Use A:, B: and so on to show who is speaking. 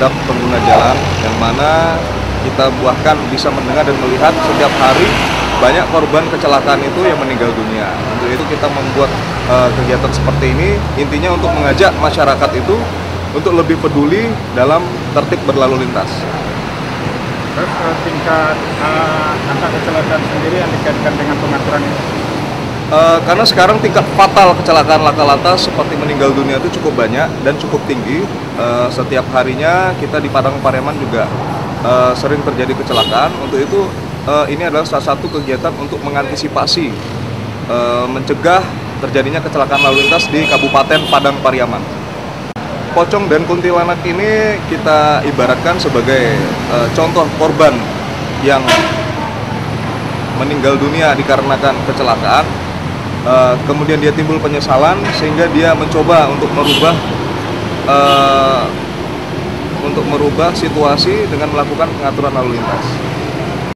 A: terhadap pengguna jalan, yang mana kita bahkan bisa mendengar dan melihat setiap hari banyak korban kecelakaan itu yang meninggal dunia. Untuk itu kita membuat kegiatan seperti ini, intinya untuk mengajak masyarakat itu untuk lebih peduli dalam tertib berlalu lintas.
B: Terus tingkat angka kecelakaan sendiri yang dikaitkan dengan pengaturan ini?
A: Karena sekarang tingkat fatal kecelakaan laka lantas seperti meninggal dunia itu cukup banyak dan cukup tinggi. Setiap harinya kita di Padang Pariaman juga sering terjadi kecelakaan. Untuk itu ini adalah salah satu kegiatan untuk mengantisipasi mencegah terjadinya kecelakaan lalu lintas di Kabupaten Padang Pariaman. Pocong dan kuntilanak ini kita ibaratkan sebagai contoh korban yang meninggal dunia dikarenakan kecelakaan, kemudian dia timbul penyesalan sehingga dia mencoba untuk merubah situasi dengan melakukan pengaturan lalu lintas.